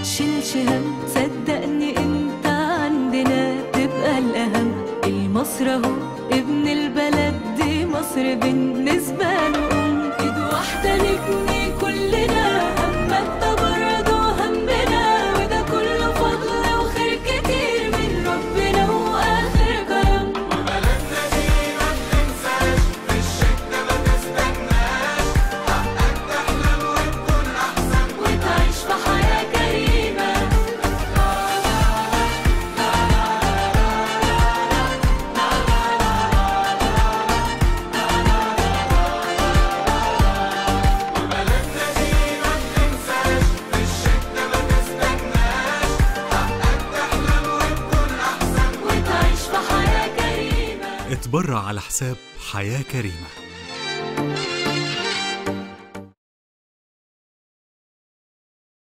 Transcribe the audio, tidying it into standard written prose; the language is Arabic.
تشيلش هم، صدقني انت عندنا تبقى الأهم. المصر اهو ابن البلد دي مصر بالنسبة له أم. ايد واحدة نبني كلنا، هم انت برضه همنا، وده كله فضل وخير كتير من ربنا وآخر كرم. وبلدنا دي ما بتنساش، في الشدة ما تستناش، حقك تحلم وتكون أحسن وتعيش في حياة كريمة. وبلدنا دي ما بتنساش، في الشدة ما تستناش، حقك تحلم وتكون أحسن وتعيش في حياة كريمة. اتبرع على حساب حياة كريمة.